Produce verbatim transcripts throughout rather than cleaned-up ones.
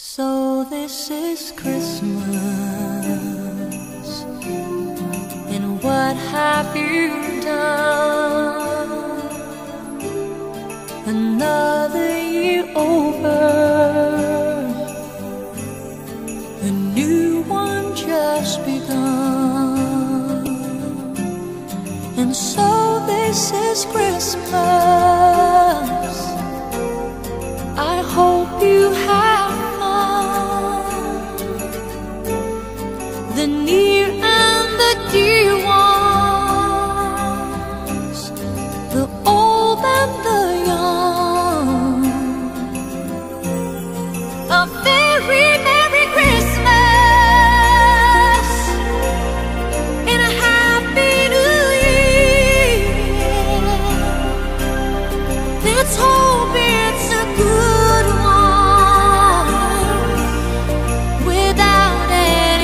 So this is Christmas, and what have you done? Another year over, a new one just begun. And so this is Christmas. I hope you have the near and the dear ones, the old and the young. A very Merry Christmas and a Happy New Year. Let's hope it's a good one without any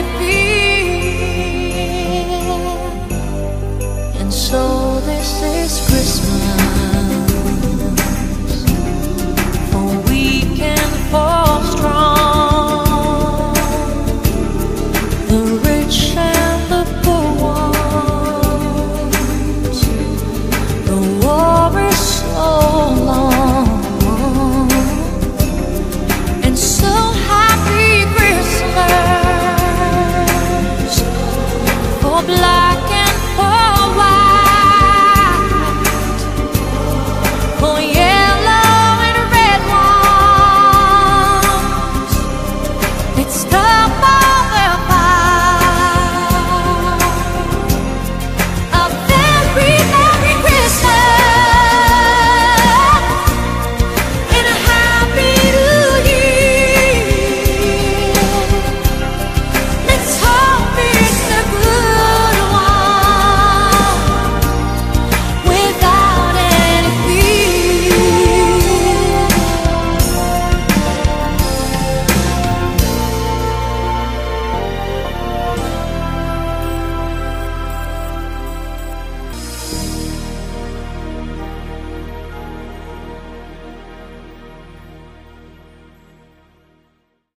fear. And so this is Christmas, for weak and for strong, the rich and the poor ones. The war is so long, and so happy Christmas for black